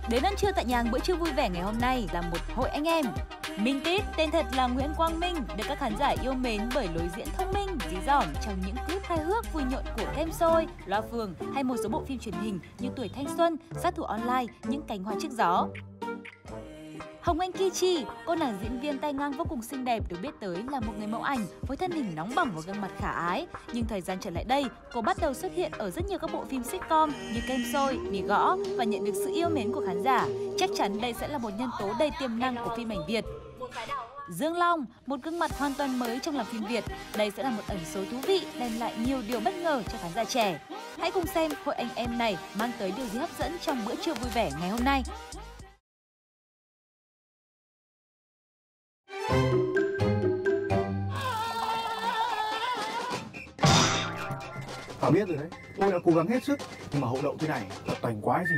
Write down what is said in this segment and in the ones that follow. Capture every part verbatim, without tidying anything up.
Đến ăn trưa tại nhà hàng bữa trưa vui vẻ ngày hôm nay là một hội anh em. Minh Tít, tên thật là Nguyễn Quang Minh, được các khán giả yêu mến bởi lối diễn thông minh, dí dỏm trong những clip hài hước vui nhộn của Kem Xôi, Loa Phường hay một số bộ phim truyền hình như Tuổi Thanh Xuân, Sát Thủ Online, Những Cánh Hoa Trước Gió. Hồng Anh Kichi, cô nàng diễn viên tay ngang vô cùng xinh đẹp được biết tới là một người mẫu ảnh với thân hình nóng bỏng và gương mặt khả ái. Nhưng thời gian trở lại đây, cô bắt đầu xuất hiện ở rất nhiều các bộ phim sitcom như Kem Xôi, Mì Gõ và nhận được sự yêu mến của khán giả. Chắc chắn đây sẽ là một nhân tố đầy tiềm năng của phim ảnh Việt. Dương Long, một gương mặt hoàn toàn mới trong làm phim Việt. Đây sẽ là một ẩn số thú vị, đem lại nhiều điều bất ngờ cho khán giả trẻ. Hãy cùng xem hội anh em này mang tới điều gì hấp dẫn trong bữa trưa vui vẻ ngày hôm nay. Tao biết rồi đấy, tôi đã cố gắng hết sức, nhưng mà hậu đậu thế này là toành quái gì.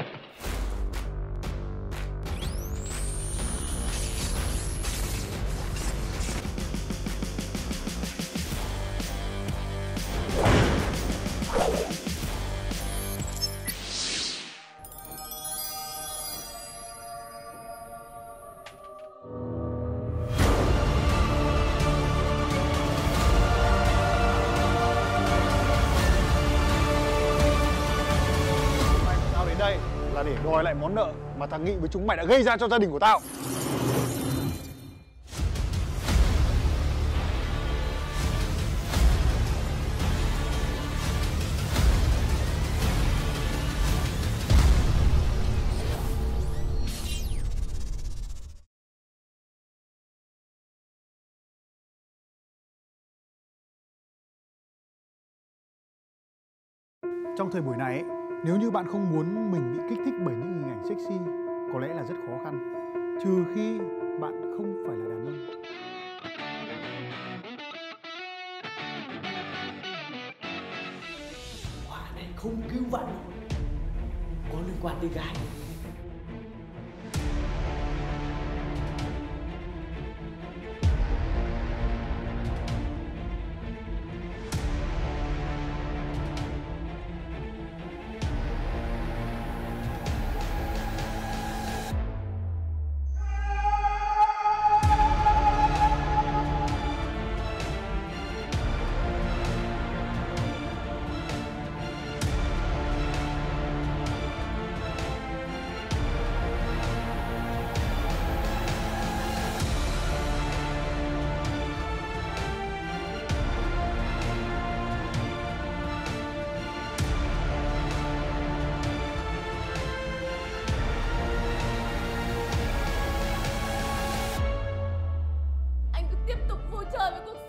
Đây là để đòi lại món nợ mà thằng Nghị với chúng mày đã gây ra cho gia đình của tao. Trong thời buổi này ấy, nếu như bạn không muốn mình bị kích thích bởi những hình ảnh sexy, có lẽ là rất khó khăn, trừ khi bạn không phải là đàn ông. Quả này không cứu vãn nổi, có liên quan tới gái.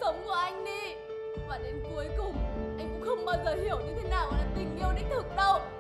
Và đến cuối cùng anh cũng không bao giờ hiểu như thế nào là tình yêu đích thực đâu.